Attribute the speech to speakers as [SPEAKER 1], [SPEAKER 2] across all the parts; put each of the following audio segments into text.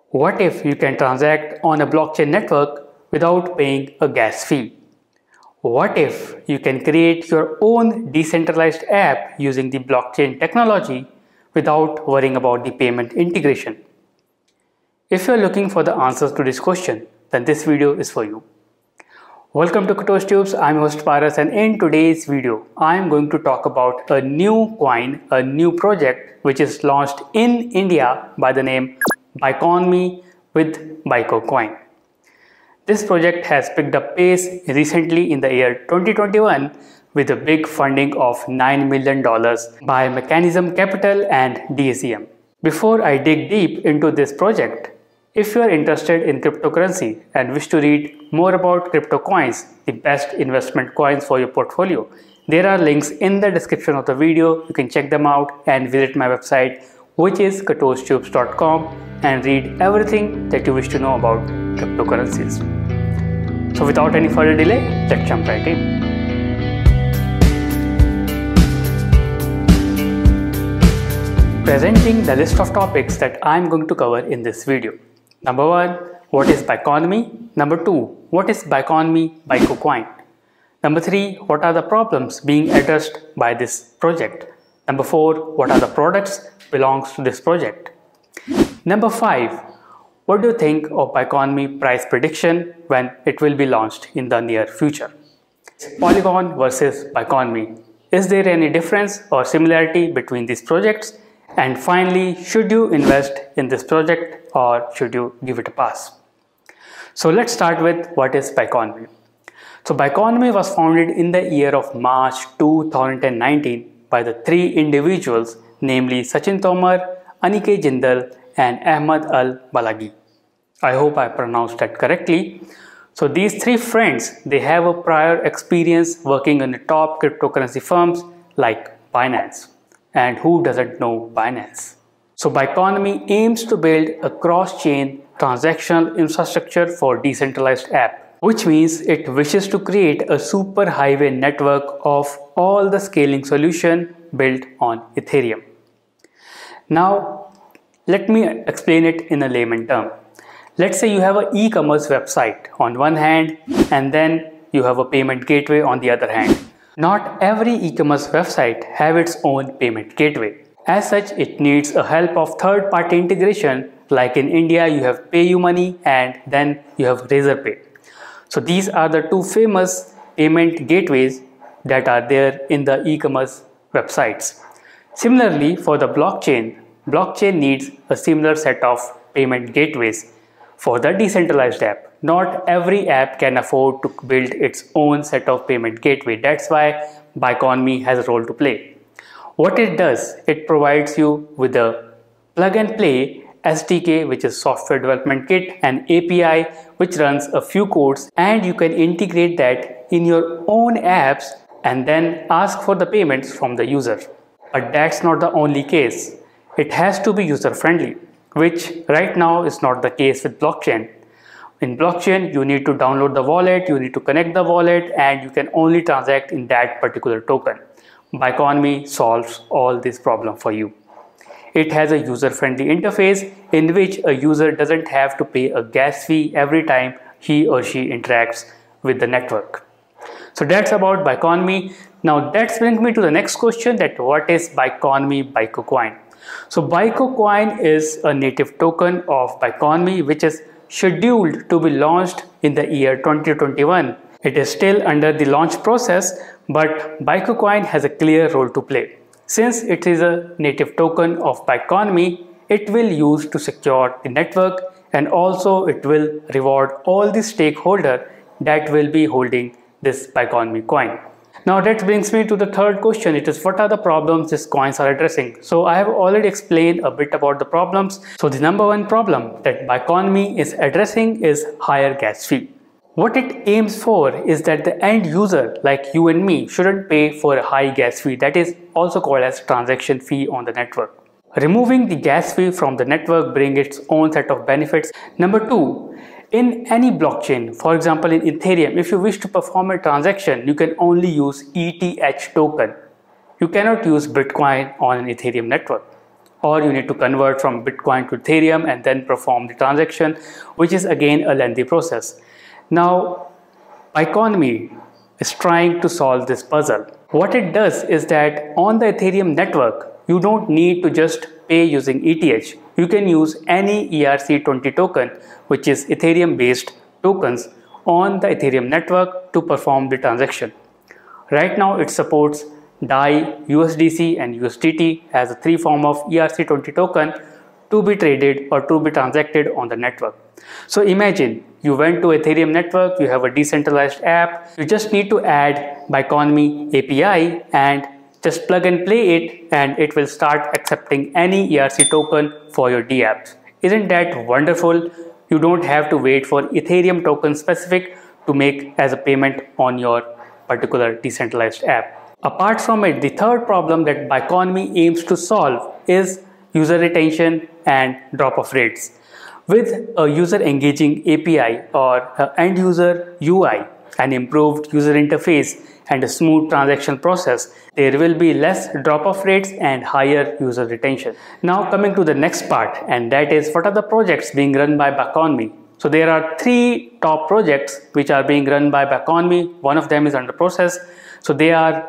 [SPEAKER 1] What if you can transact on a blockchain network without paying a gas fee? What if you can create your own decentralized app using the blockchain technology without worrying about the payment integration? If you are looking for the answers to this question, then this video is for you. Welcome to Katosh Tubes. I'm your host Paras, and in today's video, I'm going to talk about a new coin, a new project which is launched in India by the name Bikonomi with Biko Coin. This project has picked up pace recently in the year 2021 with a big funding of $9 million by Mechanism Capital and DACM. Before I dig deep into this project, if you are interested in cryptocurrency and wish to read more about crypto coins, the best investment coins for your portfolio, there are links in the description of the video. You can check them out and visit my website, which is katoshTubes.com, and read everything that you wish to know about cryptocurrencies. So without any further delay, let's jump right in. Presenting the list of topics that I'm going to cover in this video. Number 1, what is Bikonomi? Number 2, what is Bikonomi Biko Coin? Number 3, what are the problems being addressed by this project? Number 4, what are the products belongs to this project? Number 5, what do you think of Bikonomi price prediction when it will be launched in the near future? Polygon versus Bikonomi. Is there any difference or similarity between these projects? And finally, should you invest in this project or should you give it a pass? So let's start with what is Bikonomi. So Bikonomi was founded in the year of March 2019 by the 3 individuals, namely Sachin Tomar, Aniket Jindal and Ahmad Al Balagi. I hope I pronounced that correctly. So these 3 friends, they have a prior experience working in the top cryptocurrency firms like Binance. And who doesn't know Binance? So Bikonomi aims to build a cross-chain transactional infrastructure for decentralized app, which means it wishes to create a superhighway network of all the scaling solution built on Ethereum. Now, let me explain it in a layman term. Let's say you have an e-commerce website on one hand and then you have a payment gateway on the other hand. Not every e-commerce website have its own payment gateway. As such, it needs a help of third-party integration, like in India you have PayUmoney and then you have Razorpay. So these are the 2 famous payment gateways that are there in the e-commerce websites. Similarly, for the blockchain needs a similar set of payment gateways for the decentralized app. Not every app can afford to build its own set of payment gateway. That's why Bikonomi has a role to play. What it does, it provides you with a plug and play SDK, which is software development kit, and API which runs a few codes, and you can integrate that in your own apps and then ask for the payments from the user. But that's not the only case. It has to be user friendly, which right now is not the case with blockchain. In blockchain, you need to download the wallet, you need to connect the wallet, and you can only transact in that particular token. Bikonomi solves all this problem for you. It has a user-friendly interface in which a user doesn't have to pay a gas fee every time he or she interacts with the network. So that's about Bikonomi. Now that brings me to the next question, that what is Bikonomi Biko Coin? So Biko Coin is a native token of Bikonomi which is scheduled to be launched in the year 2021. It is still under the launch process, but Biko Coin has a clear role to play. Since it is a native token of Bikonomi, it will use to secure the network, and also it will reward all the stakeholders that will be holding this Bikonomi coin. Now that brings me to the third question. It is, what are the problems these coins are addressing? So I have already explained a bit about the problems. So the number 1 problem that Bikonomi is addressing is higher gas fee. What it aims for is that the end user like you and me shouldn't pay for a high gas fee, that is also called as transaction fee on the network. Removing the gas fee from the network brings its own set of benefits. Number 2, in any blockchain, for example in Ethereum, if you wish to perform a transaction, you can only use ETH token. You cannot use Bitcoin on an Ethereum network. or you need to convert from Bitcoin to Ethereum and then perform the transaction, which is again a lengthy process. Now, Biconomy is trying to solve this puzzle. What it does is that on the Ethereum network, you don't need to just pay using ETH. You can use any ERC20 token, which is Ethereum based tokens, on the Ethereum network to perform the transaction. Right now it supports DAI, USDC and USDT as a three form of ERC20 token to be traded or to be transacted on the network. So imagine you went to Ethereum network, you have a decentralized app, you just need to add Biconomy API and just plug and play it, and it will start accepting any ERC token for your dApps. Isn't that wonderful? You don't have to wait for Ethereum token specific to make as a payment on your particular decentralized app. Apart from it, the third problem that Biconomy aims to solve is user retention and drop-off rates. With a user engaging API or end user UI, an improved user interface and a smooth transaction process, there will be less drop-off rates and higher user retention. Now coming to the next part, and that is what are the projects being run by Biconomy. So there are three top projects which are being run by Biconomy. One of them is under process. So they are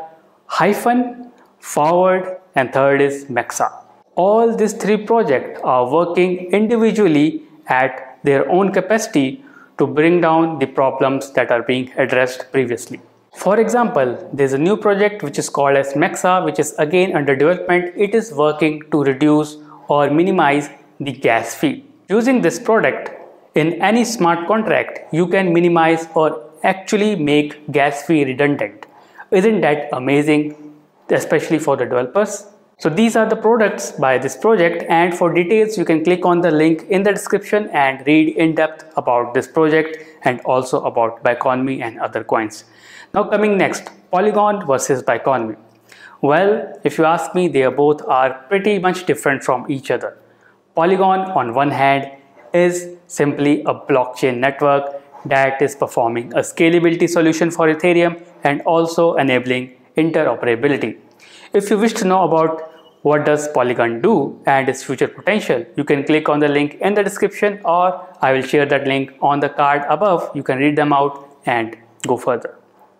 [SPEAKER 1] Hyphen, Forward, and third is Mexa. All these three projects are working individually at their own capacity to bring down the problems that are being addressed previously. For example, there is a new project which is called as Mexa, which is again under development. It is working to reduce or minimize the gas fee. Using this product in any smart contract, you can minimize or actually make gas fee redundant. Isn't that amazing, especially for the developers? So these are the products by this project, and for details you can click on the link in the description and read in depth about this project and also about Biconomy and other coins. Now coming next, Polygon versus Biconomy. Well, if you ask me, they both are pretty much different from each other. Polygon on one hand is simply a blockchain network that is performing a scalability solution for Ethereum and also enabling interoperability. If you wish to know about what does Polygon do and its future potential, you can click on the link in the description, or I will share that link on the card above. You can read them out and go further.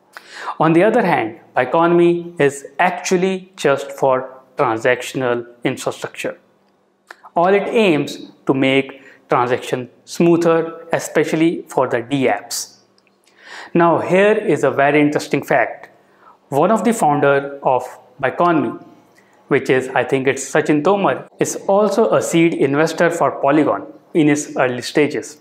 [SPEAKER 1] On the other hand, Biconomy is actually just for transactional infrastructure. All it aims to make transaction smoother, especially for the dApps. Now here is a very interesting fact. One of the founder of Biconomy, which is, I think it's Sachin Tomar, is also a seed investor for Polygon in its early stages.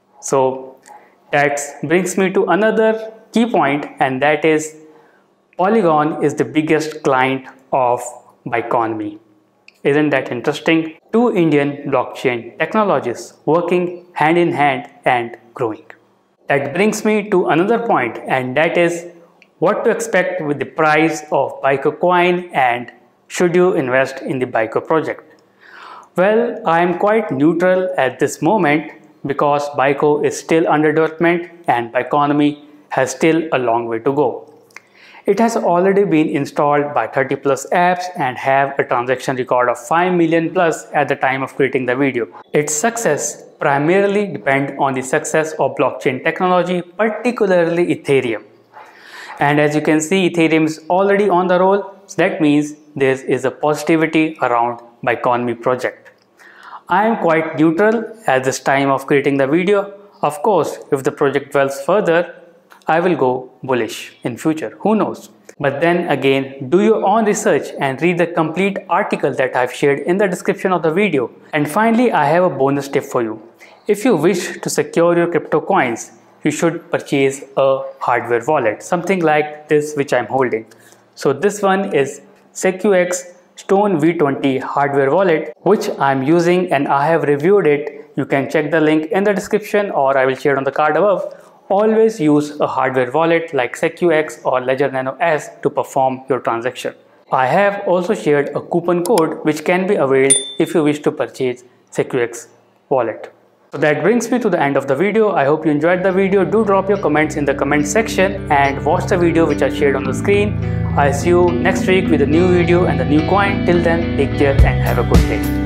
[SPEAKER 1] So that brings me to another key point, and that is Polygon is the biggest client of Biconomy. Isn't that interesting? Two Indian blockchain technologies working hand in hand and growing. That brings me to another point, and that is what to expect with the price of Bico coin and should you invest in the Bico project. Well, I am quite neutral at this moment because Bico is still under development and Biconomy has still a long way to go. It has already been installed by 30 plus apps and have a transaction record of 5 million plus at the time of creating the video. Its success primarily depends on the success of blockchain technology, particularly Ethereum. And as you can see, Ethereum is already on the roll, so that means there is a positivity around Biconomy project. I am quite neutral at this time of creating the video. Of course, if the project develops further, I will go bullish in future, who knows. But then again, do your own research and read the complete article that I've shared in the description of the video. And finally, I have a bonus tip for you. If you wish to secure your crypto coins, you should purchase a hardware wallet, something like this which I'm holding. So this one is SecuX Stone V20 hardware wallet, which I'm using and I have reviewed it. You can check the link in the description or I will share it on the card above. Always use a hardware wallet like SecuX or Ledger Nano S to perform your transaction. I have also shared a coupon code which can be availed if you wish to purchase SecuX wallet. So that brings me to the end of the video. I hope you enjoyed the video. Do drop your comments in the comment section and watch the video which I shared on the screen. I'll see you next week with a new video and a new coin. Till then, take care and have a good day.